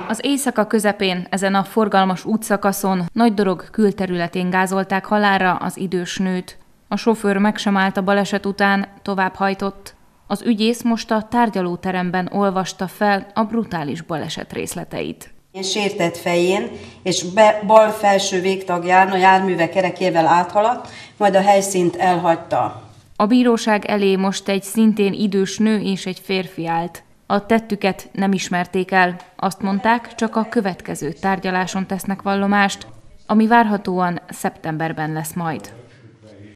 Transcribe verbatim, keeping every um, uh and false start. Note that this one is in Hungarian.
Az éjszaka közepén ezen a forgalmas útszakaszon Nagydorog külterületén gázolták halálra az idős nőt. A sofőr meg sem állt a baleset után, továbbhajtott. Az ügyész most a tárgyalóteremben olvasta fel a brutális baleset részleteit. Sértett fején és be, bal felső végtagján a járműve kerekével áthaladt, majd a helyszínt elhagyta. A bíróság elé most egy szintén idős nő és egy férfi állt. A tettüket nem ismerték el. Azt mondták, csak a következő tárgyaláson tesznek vallomást, ami várhatóan szeptemberben lesz majd.